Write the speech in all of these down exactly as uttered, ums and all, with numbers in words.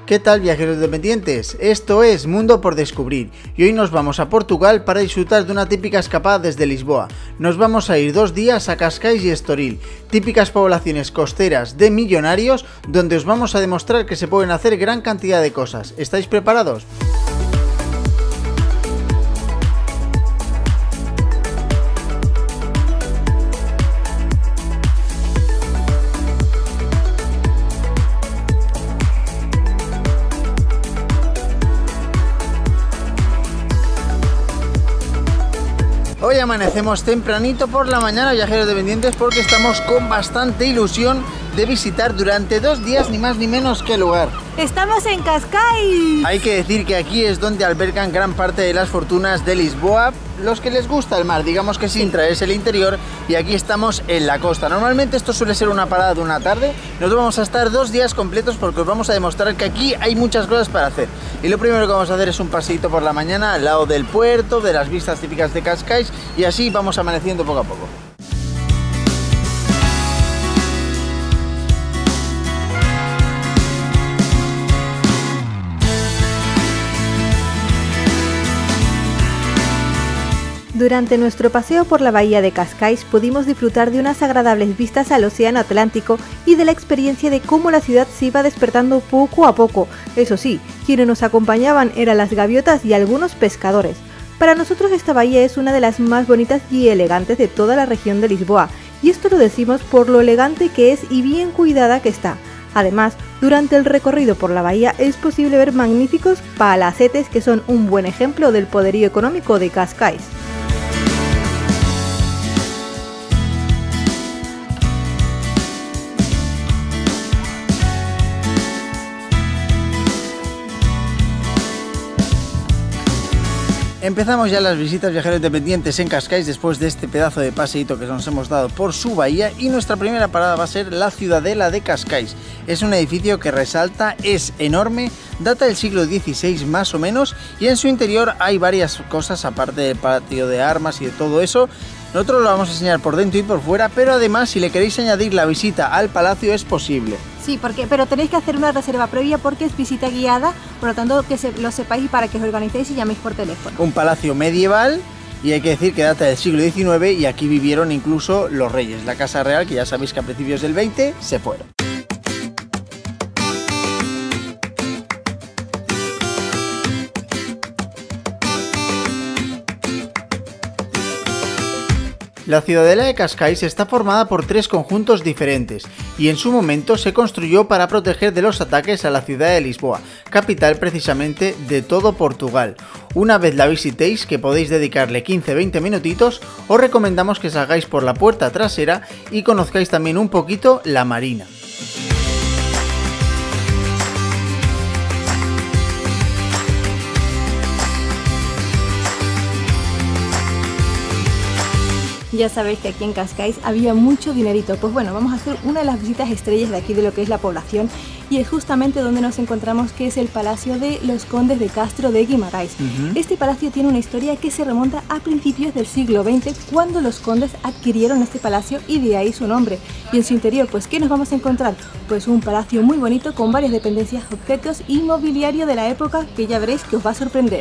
¿Qué tal, viajeros independientes? Esto es Mundo por Descubrir y hoy nos vamos a Portugal para disfrutar de una típica escapada desde Lisboa. Nos vamos a ir dos días a Cascais y Estoril, típicas poblaciones costeras de millonarios donde os vamos a demostrar que se pueden hacer gran cantidad de cosas. ¿Estáis preparados? Hoy amanecemos tempranito por la mañana, viajeros independientes, porque estamos con bastante ilusión de visitar durante dos días ni más ni menos que el lugar. ¡Estamos en Cascais! Hay que decir que aquí es donde albergan gran parte de las fortunas de Lisboa, los que les gusta el mar, digamos que sin traerse el interior, y aquí estamos en la costa. Normalmente esto suele ser una parada de una tarde, nosotros vamos a estar dos días completos porque os vamos a demostrar que aquí hay muchas cosas para hacer. Y lo primero que vamos a hacer es un paseíto por la mañana al lado del puerto, de las vistas típicas de Cascais, y así vamos amaneciendo poco a poco. Durante nuestro paseo por la bahía de Cascais pudimos disfrutar de unas agradables vistas al océano Atlántico y de la experiencia de cómo la ciudad se iba despertando poco a poco. Eso sí, quienes nos acompañaban eran las gaviotas y algunos pescadores. Para nosotros esta bahía es una de las más bonitas y elegantes de toda la región de Lisboa, y esto lo decimos por lo elegante que es y bien cuidada que está. Además, durante el recorrido por la bahía es posible ver magníficos palacetes que son un buen ejemplo del poderío económico de Cascais. Empezamos ya las visitas, viajeros independientes, en Cascais después de este pedazo de paseíto que nos hemos dado por su bahía, y nuestra primera parada va a ser la Ciudadela de Cascais. Es un edificio que resalta, es enorme, data del siglo dieciséis más o menos, y en su interior hay varias cosas aparte del patio de armas y de todo eso. Nosotros lo vamos a enseñar por dentro y por fuera, pero además si le queréis añadir la visita al palacio es posible. Sí, porque, pero tenéis que hacer una reserva previa porque es visita guiada, por lo tanto que se, lo sepáis y para que os organicéis y llaméis por teléfono. Un palacio medieval, y hay que decir que data del siglo diecinueve y aquí vivieron incluso los reyes. La Casa Real, que ya sabéis que a principios del veinte se fueron. La Ciudadela de Cascais está formada por tres conjuntos diferentes y en su momento se construyó para proteger de los ataques a la ciudad de Lisboa, capital precisamente de todo Portugal. Una vez la visitéis, que podéis dedicarle quince a veinte minutitos, os recomendamos que salgáis por la puerta trasera y conozcáis también un poquito la marina. Ya sabéis que aquí en Cascais había mucho dinerito. Pues bueno, vamos a hacer una de las visitas estrellas de aquí de lo que es la población, y es justamente donde nos encontramos, que es el Palacio de los Condes de Castro de Guimarães. Uh-huh. Este palacio tiene una historia que se remonta a principios del siglo veinte, cuando los condes adquirieron este palacio y de ahí su nombre. Y en su interior, pues ¿qué nos vamos a encontrar? Pues un palacio muy bonito con varias dependencias, objetos y mobiliario de la época que ya veréis que os va a sorprender.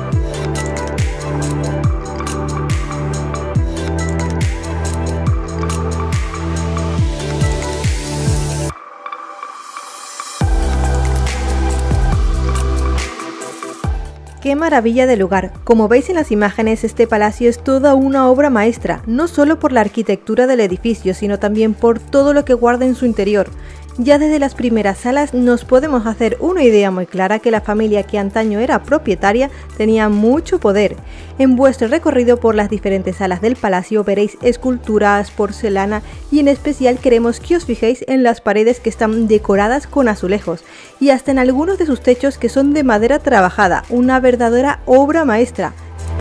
¡Qué maravilla de lugar! Como veis en las imágenes, este palacio es toda una obra maestra, no solo por la arquitectura del edificio, sino también por todo lo que guarda en su interior. Ya desde las primeras salas nos podemos hacer una idea muy clara que la familia que antaño era propietaria tenía mucho poder. En vuestro recorrido por las diferentes salas del palacio veréis esculturas, porcelana, y en especial queremos que os fijéis en las paredes que están decoradas con azulejos y hasta en algunos de sus techos que son de madera trabajada, una verdadera obra maestra.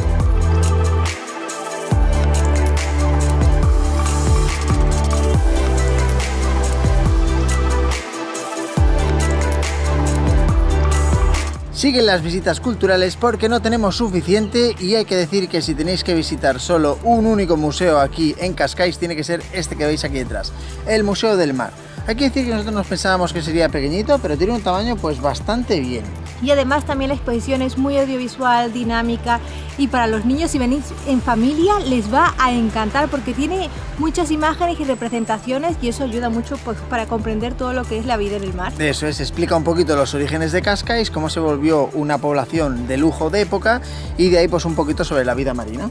Siguen las visitas culturales porque no tenemos suficiente, y hay que decir que si tenéis que visitar solo un único museo aquí en Cascais tiene que ser este que veis aquí detrás, el Museo del Mar. Hay que decir que nosotros nos pensábamos que sería pequeñito, pero tiene un tamaño pues bastante bien. Y además también la exposición es muy audiovisual, dinámica, y para los niños, si venís en familia, les va a encantar porque tiene muchas imágenes y representaciones y eso ayuda mucho pues, para comprender todo lo que es la vida en el mar. Eso es, explica un poquito los orígenes de Cascais, cómo se volvió una población de lujo de época y de ahí pues un poquito sobre la vida marina.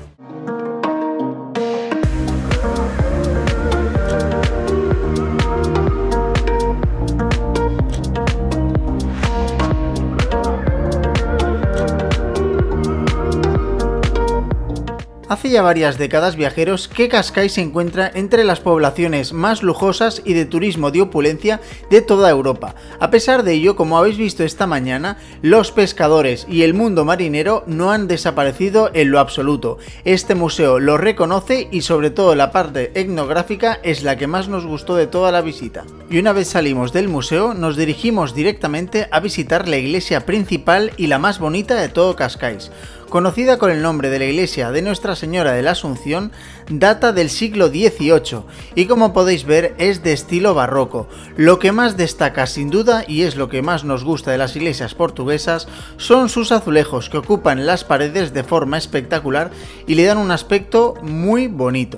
Hace ya varias décadas, viajeros, que Cascais se encuentra entre las poblaciones más lujosas y de turismo de opulencia de toda Europa. A pesar de ello, como habéis visto esta mañana, los pescadores y el mundo marinero no han desaparecido en lo absoluto. Este museo lo reconoce y sobre todo la parte etnográfica es la que más nos gustó de toda la visita. Y una vez salimos del museo, nos dirigimos directamente a visitar la iglesia principal y la más bonita de todo Cascais. Conocida con el nombre de la iglesia de Nuestra Señora de la Asunción, data del siglo dieciocho y como podéis ver es de estilo barroco. Lo que más destaca sin duda y es lo que más nos gusta de las iglesias portuguesas son sus azulejos que ocupan las paredes de forma espectacular y le dan un aspecto muy bonito.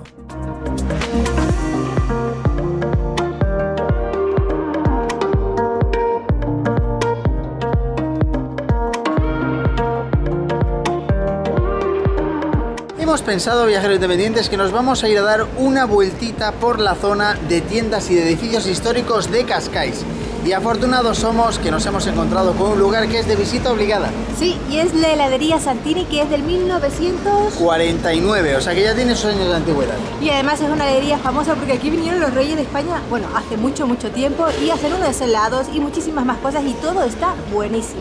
Hemos pensado, viajeros independientes, que nos vamos a ir a dar una vueltita por la zona de tiendas y de edificios históricos de Cascais. Y afortunados somos que nos hemos encontrado con un lugar que es de visita obligada. Sí, y es la heladería Santini, que es del mil novecientos cuarenta y nueve, o sea que ya tiene sus años de antigüedad. Y además es una heladería famosa porque aquí vinieron los reyes de España, bueno, hace mucho, mucho tiempo, y hacen unos helados y muchísimas más cosas y todo está buenísimo.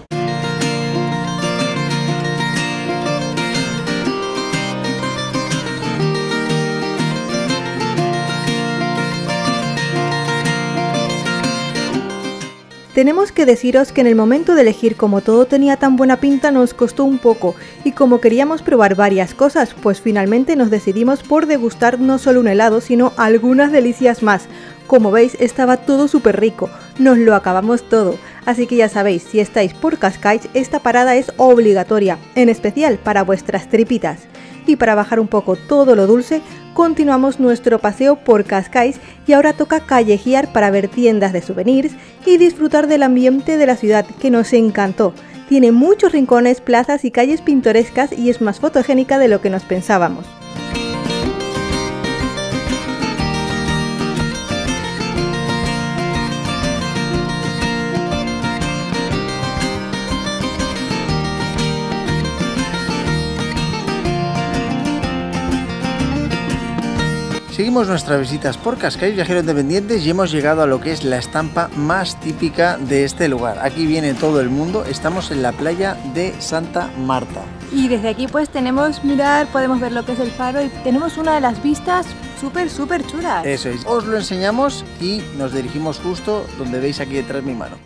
Tenemos que deciros que en el momento de elegir, como todo tenía tan buena pinta, nos costó un poco y como queríamos probar varias cosas, pues finalmente nos decidimos por degustar no solo un helado, sino algunas delicias más. Como veis, estaba todo súper rico, nos lo acabamos todo, así que ya sabéis, si estáis por Cascais, esta parada es obligatoria, en especial para vuestras tripitas. Y para bajar un poco todo lo dulce, continuamos nuestro paseo por Cascais y ahora toca callejear para ver tiendas de souvenirs y disfrutar del ambiente de la ciudad que nos encantó. Tiene muchos rincones, plazas y calles pintorescas y es más fotogénica de lo que nos pensábamos. Seguimos nuestras visitas por Cascais, viajeros independientes, y hemos llegado a lo que es la estampa más típica de este lugar. Aquí viene todo el mundo, estamos en la playa de Santa Marta. Y desde aquí pues tenemos, mirar, podemos ver lo que es el faro y tenemos una de las vistas súper, súper chulas. Eso es, os lo enseñamos y nos dirigimos justo donde veis aquí detrás mi mano.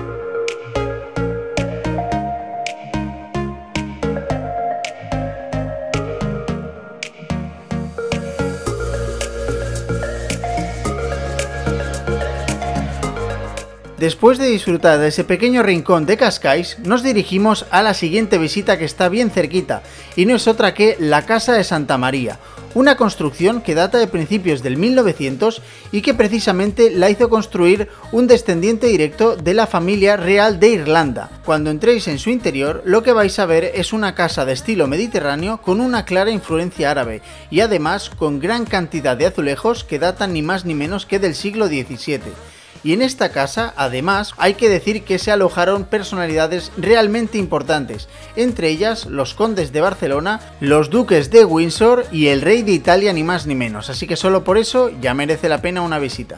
Después de disfrutar de ese pequeño rincón de Cascais, nos dirigimos a la siguiente visita que está bien cerquita, y no es otra que la Casa de Santa María, una construcción que data de principios del mil novecientos y que precisamente la hizo construir un descendiente directo de la familia real de Irlanda. Cuando entréis en su interior, lo que vais a ver es una casa de estilo mediterráneo con una clara influencia árabe y además con gran cantidad de azulejos que datan ni más ni menos que del siglo diecisiete. Y en esta casa, además, hay que decir que se alojaron personalidades realmente importantes, entre ellas los condes de Barcelona, los duques de Windsor y el rey de Italia ni más ni menos, así que solo por eso ya merece la pena una visita.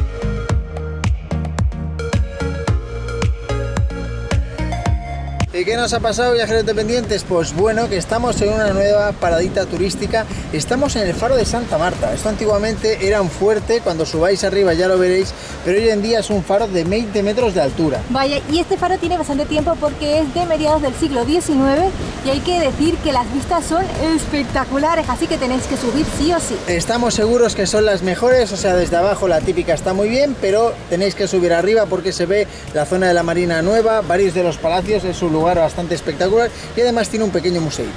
¿Y qué ¿qué nos ha pasado, viajeros dependientes? Pues bueno, que estamos en una nueva paradita turística. Estamos en el faro de Santa Marta. Esto antiguamente era un fuerte, cuando subáis arriba ya lo veréis, pero hoy en día es un faro de veinte metros de altura. Vaya, y este faro tiene bastante tiempo porque es de mediados del siglo diecinueve y hay que decir que las vistas son espectaculares, así que tenéis que subir sí o sí. Estamos seguros que son las mejores, o sea, desde abajo la típica está muy bien, pero tenéis que subir arriba porque se ve la zona de la Marina Nueva, varios de los palacios, es un lugar bastante espectacular y además tiene un pequeño museo.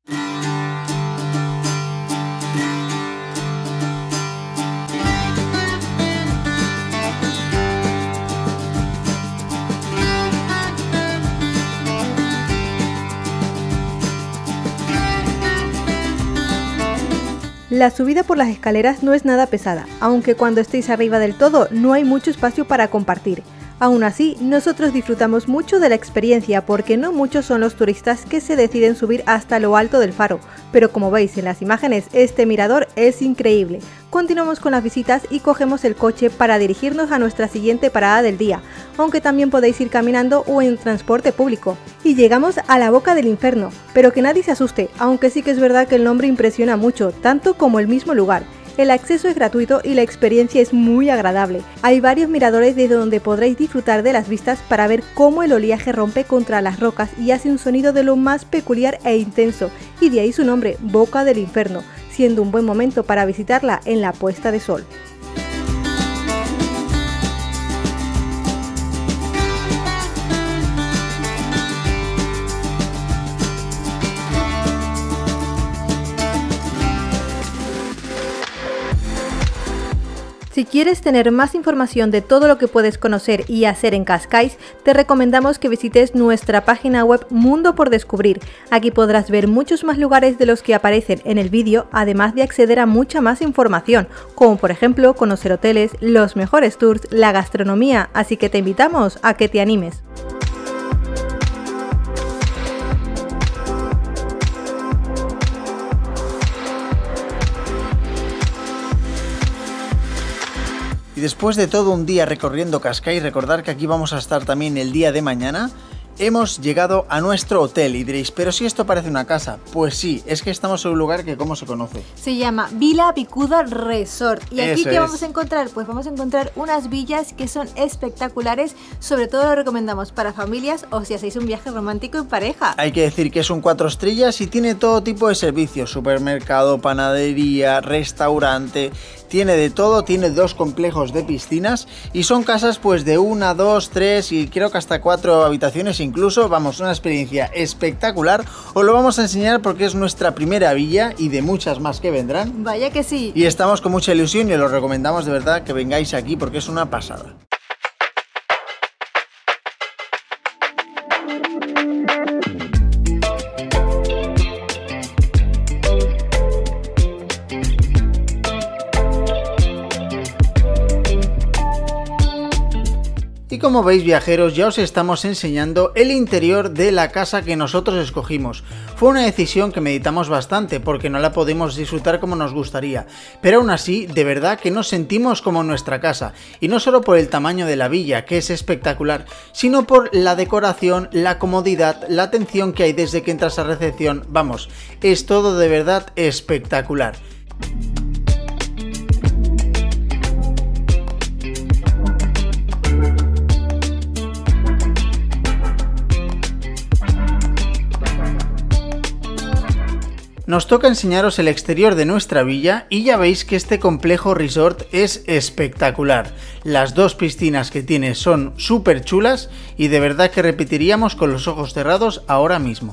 La subida por las escaleras no es nada pesada, aunque cuando estéis arriba del todo no hay mucho espacio para compartir. Aún así, nosotros disfrutamos mucho de la experiencia porque no muchos son los turistas que se deciden subir hasta lo alto del faro, pero como veis en las imágenes, este mirador es increíble. Continuamos con las visitas y cogemos el coche para dirigirnos a nuestra siguiente parada del día, aunque también podéis ir caminando o en transporte público. Y llegamos a la boca del infierno, pero que nadie se asuste, aunque sí que es verdad que el nombre impresiona mucho, tanto como el mismo lugar. El acceso es gratuito y la experiencia es muy agradable. Hay varios miradores desde donde podréis disfrutar de las vistas para ver cómo el oleaje rompe contra las rocas y hace un sonido de lo más peculiar e intenso, y de ahí su nombre, Boca del Infierno, siendo un buen momento para visitarla en la puesta de sol. Si quieres tener más información de todo lo que puedes conocer y hacer en Cascais, te recomendamos que visites nuestra página web Mundo por Descubrir. Aquí podrás ver muchos más lugares de los que aparecen en el vídeo, además de acceder a mucha más información, como por ejemplo conocer hoteles, los mejores tours, la gastronomía, así que te invitamos a que te animes. Y después de todo un día recorriendo Cascais, recordar que aquí vamos a estar también el día de mañana. Hemos llegado a nuestro hotel y diréis, pero si esto parece una casa, pues sí, es que estamos en un lugar que ¿cómo se conoce? Se llama Vila Picuda Resort. ¿Y aquí Eso qué es. vamos a encontrar? Pues vamos a encontrar unas villas que son espectaculares, sobre todo lo recomendamos para familias o si hacéis un viaje romántico en pareja. Hay que decir que es un cuatro estrellas y tiene todo tipo de servicios, supermercado, panadería, restaurante, tiene de todo, tiene dos complejos de piscinas y son casas pues de una, dos, tres y creo que hasta cuatro habitaciones incluso. Vamos, una experiencia espectacular. Os lo vamos a enseñar porque es nuestra primera villa y de muchas más que vendrán. Vaya que sí. Y estamos con mucha ilusión y os lo recomendamos de verdad que vengáis aquí porque es una pasada. Y como veis, viajeros, ya os estamos enseñando el interior de la casa que nosotros escogimos. Fue una decisión que meditamos bastante porque no la podemos disfrutar como nos gustaría, pero aún así, de verdad que nos sentimos como en nuestra casa, y no solo por el tamaño de la villa, que es espectacular, sino por la decoración, la comodidad, la atención que hay desde que entras a recepción. Vamos, es todo de verdad espectacular. Nos toca enseñaros el exterior de nuestra villa y ya veis que este complejo resort es espectacular. Las dos piscinas que tiene son súper chulas y de verdad que repetiríamos con los ojos cerrados ahora mismo.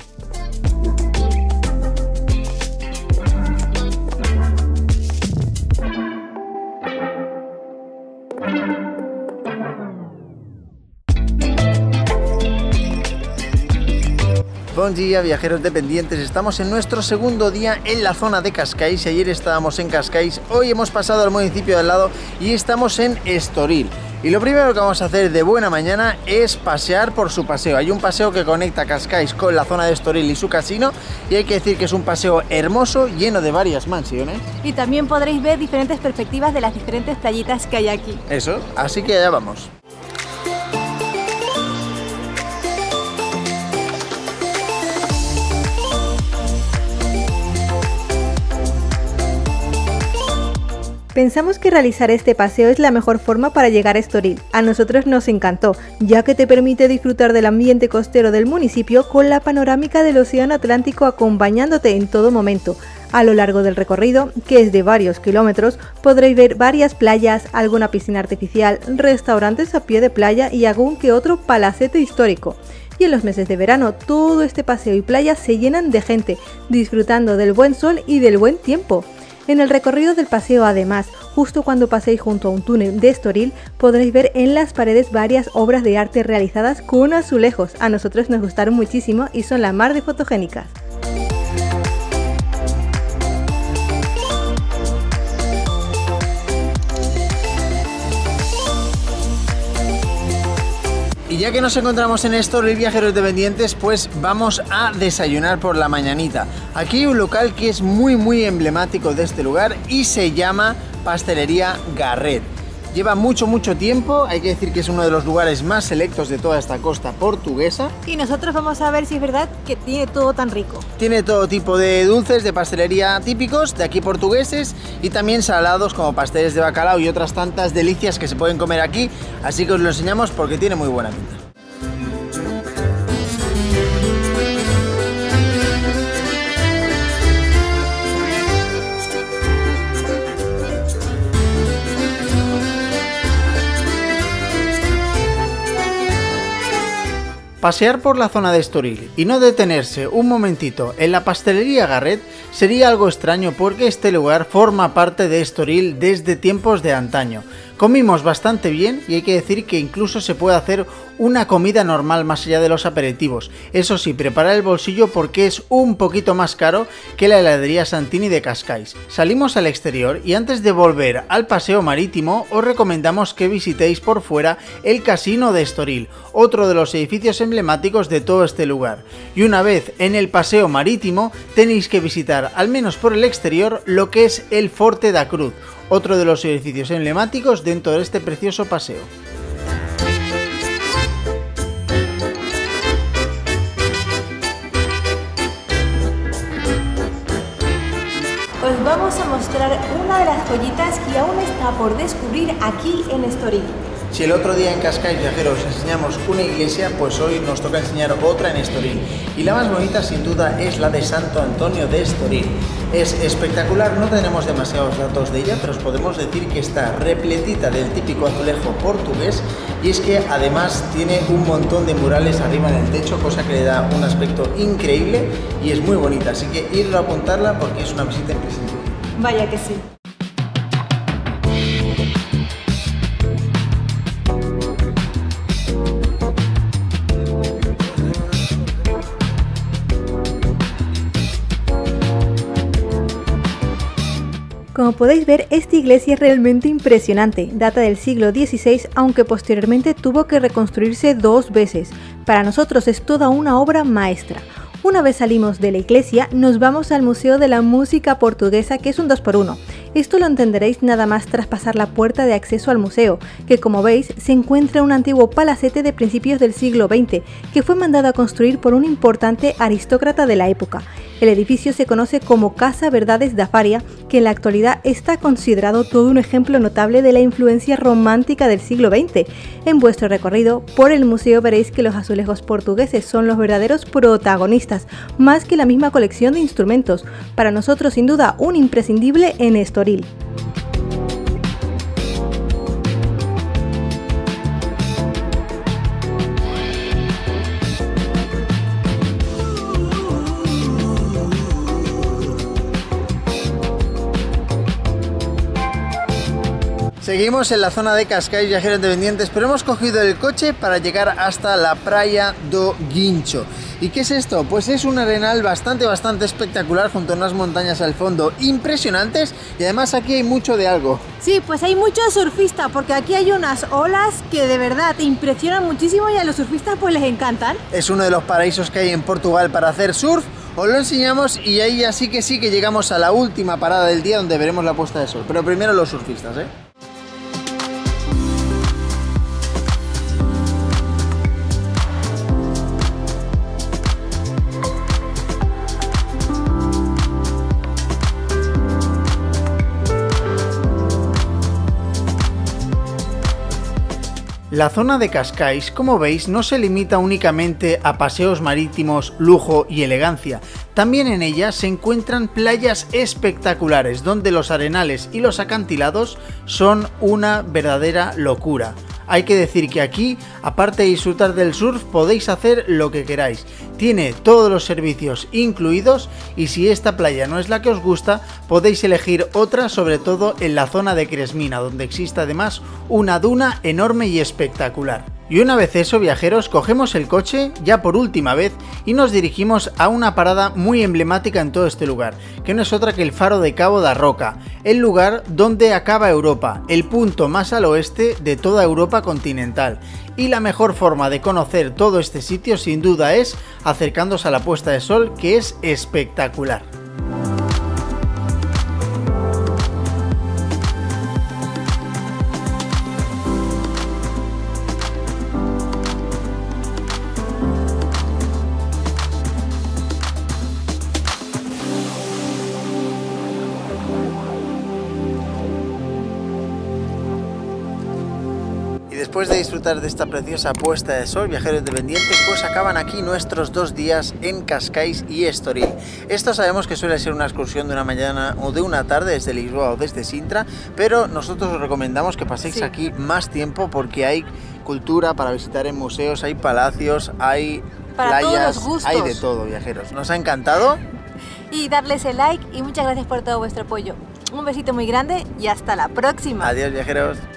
Buen día, viajeros dependientes, estamos en nuestro segundo día en la zona de Cascais. Ayer estábamos en Cascais, hoy hemos pasado al municipio de al lado y estamos en Estoril. Y lo primero que vamos a hacer de buena mañana es pasear por su paseo. Hay un paseo que conecta Cascais con la zona de Estoril y su casino, y hay que decir que es un paseo hermoso, lleno de varias mansiones. Y también podréis ver diferentes perspectivas de las diferentes playitas que hay aquí. Eso, así que allá vamos. Pensamos que realizar este paseo es la mejor forma para llegar a Estoril. A nosotros nos encantó, ya que te permite disfrutar del ambiente costero del municipio con la panorámica del océano Atlántico acompañándote en todo momento. A lo largo del recorrido, que es de varios kilómetros, podréis ver varias playas, alguna piscina artificial, restaurantes a pie de playa y algún que otro palacete histórico. Y en los meses de verano, todo este paseo y playa se llenan de gente, disfrutando del buen sol y del buen tiempo. En el recorrido del paseo, además, justo cuando paséis junto a un túnel de Estoril, podréis ver en las paredes varias obras de arte realizadas con azulejos. A nosotros nos gustaron muchísimo y son la mar de fotogénicas. Y ya que nos encontramos en Estoril, viajeros dependientes, pues vamos a desayunar por la mañanita. Aquí hay un local que es muy muy emblemático de este lugar y se llama Pastelería Garret. Lleva mucho mucho tiempo, hay que decir que es uno de los lugares más selectos de toda esta costa portuguesa. Y nosotros vamos a ver si es verdad que tiene todo tan rico. Tiene todo tipo de dulces de pastelería típicos de aquí portugueses y también salados como pasteles de bacalao y otras tantas delicias que se pueden comer aquí. Así que os lo enseñamos porque tiene muy buena pinta. Pasear por la zona de Estoril y no detenerse un momentito en la pastelería Garret sería algo extraño porque este lugar forma parte de Estoril desde tiempos de antaño. Comimos bastante bien y hay que decir que incluso se puede hacer una comida normal más allá de los aperitivos. Eso sí, preparar el bolsillo porque es un poquito más caro que la heladería Santini de Cascais. Salimos al exterior y antes de volver al paseo marítimo os recomendamos que visitéis por fuera el Casino de Estoril, otro de los edificios emblemáticos de todo este lugar. Y una vez en el paseo marítimo tenéis que visitar, al menos por el exterior, lo que es el Forte da Cruz, otro de los edificios emblemáticos dentro de este precioso paseo. Os vamos a mostrar una de las joyitas que aún está por descubrir aquí en Estoril. Si el otro día en Cascais, viajeros, enseñamos una iglesia, pues hoy nos toca enseñar otra en Estoril. Y la más bonita sin duda es la de Santo Antonio de Estoril. Es espectacular, no tenemos demasiados datos de ella, pero os podemos decir que está repletita del típico azulejo portugués y es que además tiene un montón de murales arriba en el techo, cosa que le da un aspecto increíble y es muy bonita, así que irlo a apuntarla porque es una visita imprescindible. Vaya que sí. Como podéis ver, esta iglesia es realmente impresionante, data del siglo dieciséis, aunque posteriormente tuvo que reconstruirse dos veces. Para nosotros es toda una obra maestra. Una vez salimos de la iglesia, nos vamos al Museo de la Música Portuguesa, que es un dos por uno. Esto lo entenderéis nada más tras pasar la puerta de acceso al museo, que como veis se encuentra un antiguo palacete de principios del siglo veinte, que fue mandado a construir por un importante aristócrata de la época. El edificio se conoce como Casa Verdades da Faria, que en la actualidad está considerado todo un ejemplo notable de la influencia romántica del siglo veinte. En vuestro recorrido por el museo veréis que los azulejos portugueses son los verdaderos protagonistas, más que la misma colección de instrumentos. Para nosotros sin duda un imprescindible en Estoril. Seguimos en la zona de Cascais, viajeros independientes, pero hemos cogido el coche para llegar hasta la Praia do Guincho. ¿Y qué es esto? Pues es un arenal bastante, bastante espectacular junto a unas montañas al fondo impresionantes y además aquí hay mucho de algo. Sí, pues hay muchos surfistas porque aquí hay unas olas que de verdad te impresionan muchísimo y a los surfistas pues les encantan. Es uno de los paraísos que hay en Portugal para hacer surf. Os lo enseñamos y ahí ya sí que sí que llegamos a la última parada del día donde veremos la puesta de sol. Pero primero los surfistas, ¿eh? La zona de Cascais, como veis, no se limita únicamente a paseos marítimos, lujo y elegancia. También en ella se encuentran playas espectaculares, donde los arenales y los acantilados son una verdadera locura. Hay que decir que aquí, aparte de disfrutar del surf, podéis hacer lo que queráis. Tiene todos los servicios incluidos y si esta playa no es la que os gusta, podéis elegir otra, sobre todo en la zona de Cresmina, donde existe además una duna enorme y espectacular. Y una vez eso, viajeros, cogemos el coche, ya por última vez, y nos dirigimos a una parada muy emblemática en todo este lugar, que no es otra que el faro de Cabo da Roca, el lugar donde acaba Europa, el punto más al oeste de toda Europa continental. Y la mejor forma de conocer todo este sitio sin duda es acercándose a la puesta de sol, que es espectacular. Después de disfrutar de esta preciosa puesta de sol, viajeros independientes, pues acaban aquí nuestros dos días en Cascais y Estoril. Esto sabemos que suele ser una excursión de una mañana o de una tarde desde Lisboa o desde Sintra, pero nosotros os recomendamos que paséis sí. aquí más tiempo porque hay cultura para visitar en museos, hay palacios, hay para playas, todos los gustos. Hay de todo, viajeros. Nos ha encantado. Y darles el like y muchas gracias por todo vuestro apoyo. Un besito muy grande y hasta la próxima. Adiós, viajeros.